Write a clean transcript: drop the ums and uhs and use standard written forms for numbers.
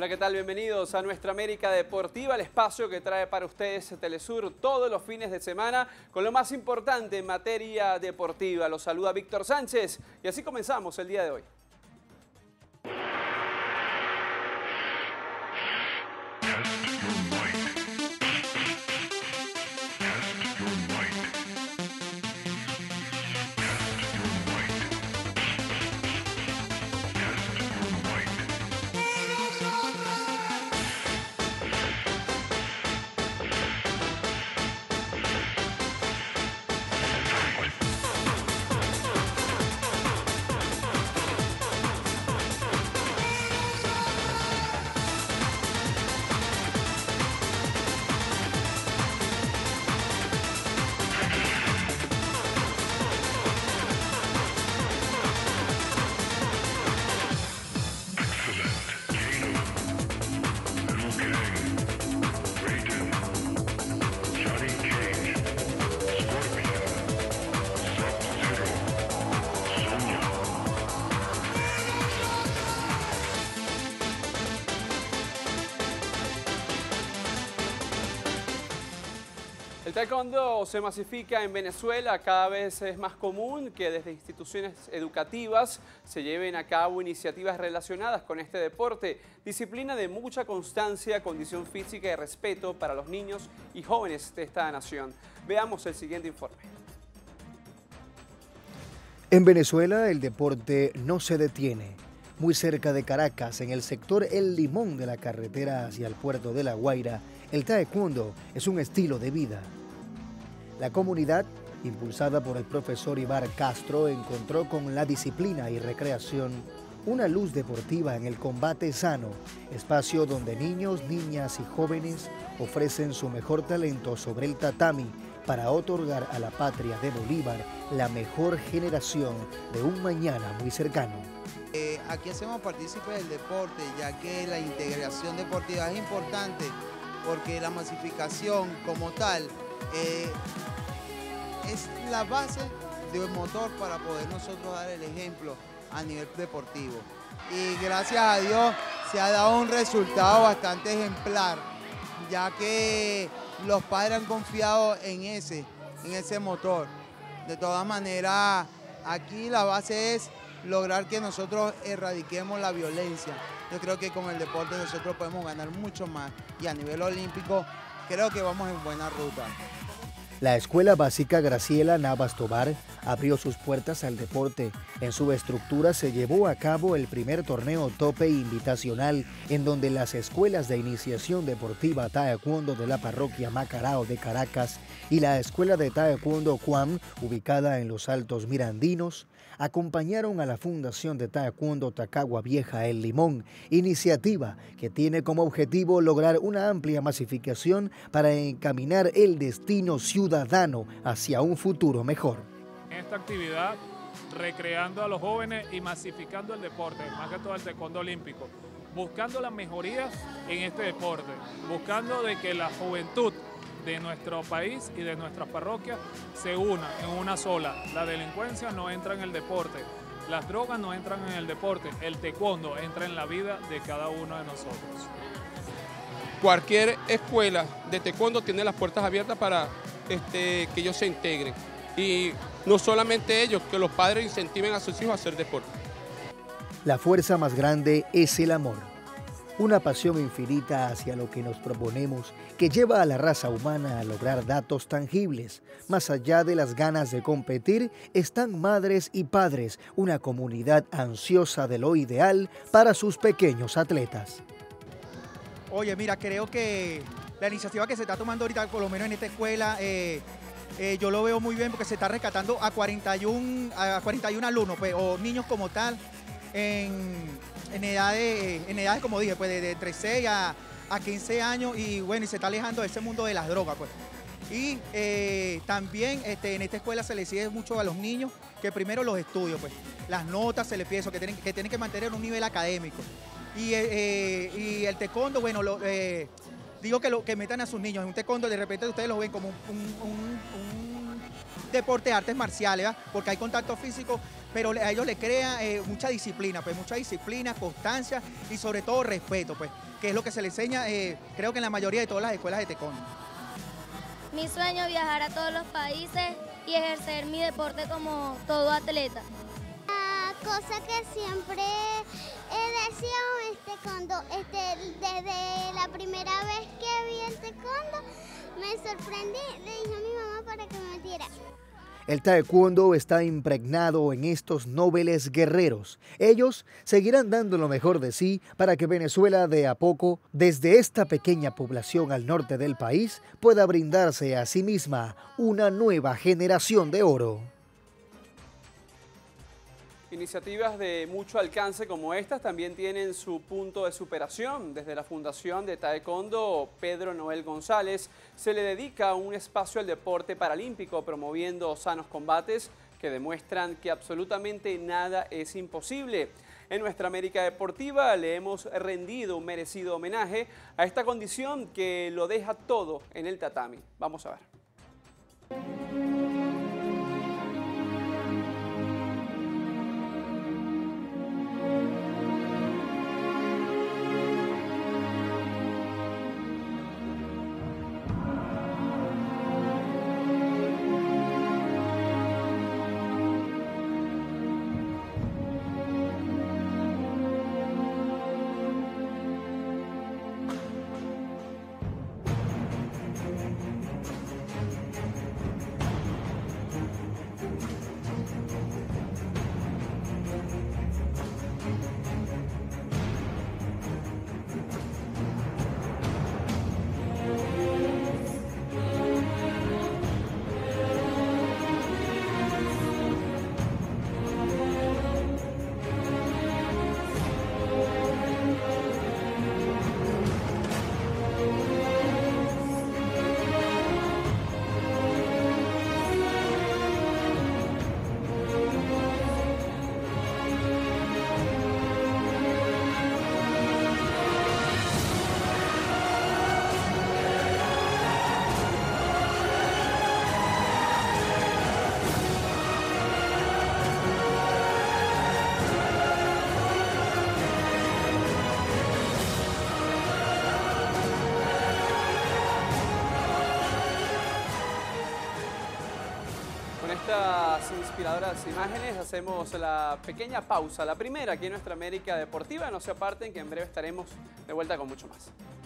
Hola, ¿qué tal? Bienvenidos a Nuestra América Deportiva, el espacio que trae para ustedes Telesur todos los fines de semana con lo más importante en materia deportiva. Los saluda Víctor Sánchez y así comenzamos el día de hoy. El taekwondo se masifica en Venezuela, cada vez es más común que desde instituciones educativas se lleven a cabo iniciativas relacionadas con este deporte, disciplina de mucha constancia, condición física y respeto para los niños y jóvenes de esta nación. Veamos el siguiente informe. En Venezuela el deporte no se detiene. Muy cerca de Caracas, en el sector El Limón de la carretera hacia el puerto de La Guaira, el taekwondo es un estilo de vida. La comunidad, impulsada por el profesor Ibar Castro, encontró con la disciplina y recreación una luz deportiva en el combate sano, espacio donde niños, niñas y jóvenes ofrecen su mejor talento sobre el tatami para otorgar a la patria de Bolívar la mejor generación de un mañana muy cercano. Aquí hacemos partícipes del deporte, ya que la integración deportiva es importante porque la masificación como tal es la base de un motor para poder nosotros dar el ejemplo a nivel deportivo. Y gracias a Dios se ha dado un resultado bastante ejemplar, ya que los padres han confiado en ese motor. De todas maneras, aquí la base es lograr que nosotros erradiquemos la violencia. Yo creo que con el deporte nosotros podemos ganar mucho más y a nivel olímpico creo que vamos en buena ruta. La Escuela Básica Graciela Navas Tobar abrió sus puertas al deporte. En su estructura se llevó a cabo el primer torneo tope invitacional en donde las escuelas de iniciación deportiva taekwondo de la parroquia Macarao de Caracas y la Escuela de Taekwondo Cuam, ubicada en los Altos Mirandinos, acompañaron a la Fundación de Taekwondo Tacagua Vieja El Limón, iniciativa que tiene como objetivo lograr una amplia masificación para encaminar el destino ciudadano hacia un futuro mejor. Esta actividad recreando a los jóvenes y masificando el deporte, más que todo el taekwondo olímpico, buscando las mejorías en este deporte, buscando de que la juventud de nuestro país y de nuestras parroquias se una en una sola. La delincuencia no entra en el deporte, las drogas no entran en el deporte, el taekwondo entra en la vida de cada uno de nosotros. Cualquier escuela de taekwondo tiene las puertas abiertas para que ellos se integren. Y no solamente ellos, que los padres incentiven a sus hijos a hacer deporte. La fuerza más grande es el amor. Una pasión infinita hacia lo que nos proponemos que lleva a la raza humana a lograr datos tangibles. Más allá de las ganas de competir, están madres y padres, una comunidad ansiosa de lo ideal para sus pequeños atletas. Oye, mira, creo que la iniciativa que se está tomando ahorita, por lo menos en esta escuela, yo lo veo muy bien porque se está rescatando a 41 alumnos, pues, o niños como tal, en edades, como dije, pues de entre 6 a 15 años y bueno, y se está alejando de ese mundo de las drogas, pues. Y también en esta escuela se le exige mucho a los niños que primero los estudios, pues. Las notas se les pide eso, que tienen que mantener un nivel académico. Y el taekwondo, bueno, digo que metan a sus niños en un taekwondo, de repente ustedes lo ven como deporte de artes marciales, ¿verdad? Porque hay contacto físico, pero a ellos les crea mucha disciplina, constancia y sobre todo respeto, pues, que es lo que se les enseña, creo que en la mayoría de todas las escuelas de taekwondo. Mi sueño es viajar a todos los países y ejercer mi deporte como todo atleta. La cosa que siempre he deseado desde la primera vez que vi el taekwondo, me sorprendí, le dije a mi mamá para que me metiera. El taekwondo está impregnado en estos nobles guerreros. Ellos seguirán dando lo mejor de sí para que Venezuela de a poco, desde esta pequeña población al norte del país, pueda brindarse a sí misma una nueva generación de oro. Iniciativas de mucho alcance como estas también tienen su punto de superación. Desde la Fundación de Taekwondo Pedro Noel González se le dedica un espacio al deporte paralímpico promoviendo sanos combates que demuestran que absolutamente nada es imposible. En nuestra América Deportiva le hemos rendido un merecido homenaje a esta condición que lo deja todo en el tatami. Vamos a ver. Con estas inspiradoras imágenes hacemos la pequeña pausa, la primera aquí en nuestra América Deportiva. No se aparten que en breve estaremos de vuelta con mucho más.